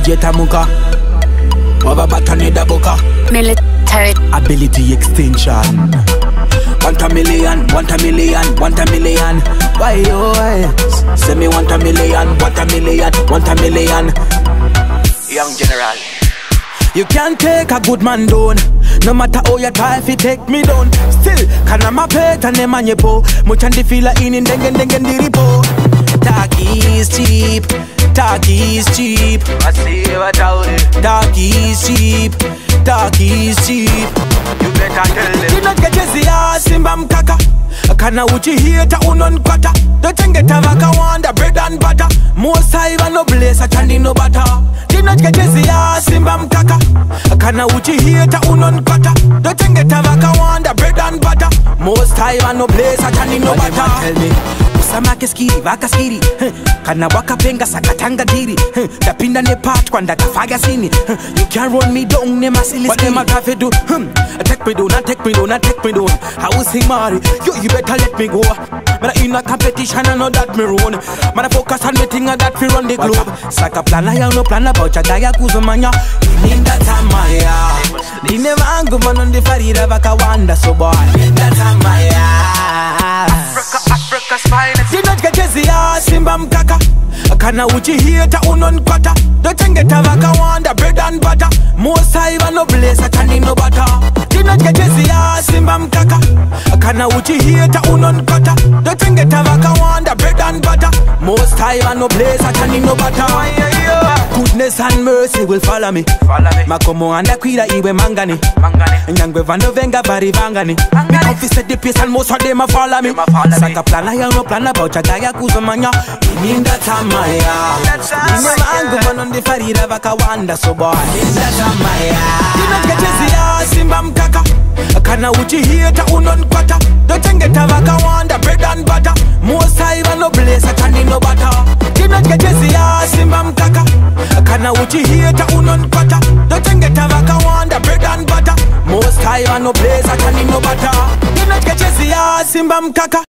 DJ Tamuka. Over Batani Daboka. Military ability extension. 1 million, 1 million, 1 million. Why yo? Say me 1 million, 1 million, 1 million. Young General. You can't take a good man down. No matter how you try, if you take me down. Still, can I my pet and name on your po? Much and the feel in dengen the repo. Dark is cheap. Dark is cheap. I see what out there. Dark is cheap. Dark is cheap. You better tell them. You not get Jesse Simba Mkaka. Kana uchi hita unon kwata. Don't get a vaka wanda bread and butter. Most high no place a chandi no butter. You not get Jesse Simba Mkaka. Kana uchi hita unon kwata. Don't get a vaka wanda bread and butter. Most high no place a chandi no butter. Tell me. Samake skiri, vaka skiri. Kana waka penga sakatanga diri. Tapinda ne part kwanda kafaga sini. You can't run me down, ne masili. What them a cafe do? Take me down, not take me down, not take me down. I will sing Mari, you better let me go. Man in a competition, I know that me run. Man I focus on me thing and that fi run the globe. Saka plan, I have no plan about ya daya kuzumanya. In that time, Di never angu man on the farira vaka wanda so boy. In that time, Africa spine. Did not get Jesse Simba Mkaka. Kana uchi hita unon kwata. Don't get a vaka wanda bread and butter. Most high no place a chani no butter. Did not get Jesse Simba Mkaka. Kana uchi hita unon kwata. Don't get a vaka wanda bread and butter. Most high no place a chani no butter. Goodness and mercy will follow me. Makomo and Aquila iwe mangani. Nyangwe vando venga bari vangani. Me confess the pace and most of them a follow me. Saka plan I have no plan about ya daya kuzumanya. In that time Inyama angu man on the farira vaka wanda so boy. In that time you not get Jesse Simba Mkaka. Kana uchi hita unon kwata. Don't get a vaka wanda bread and butter. Most high no place a chani no butter. You not get Jesse Simba Mkaka. Kana uchi hita unon kwata. Don't get a vaka wanda bread and butter. Most high no place a chani no butter. You not get Jesse Simba Mkaka.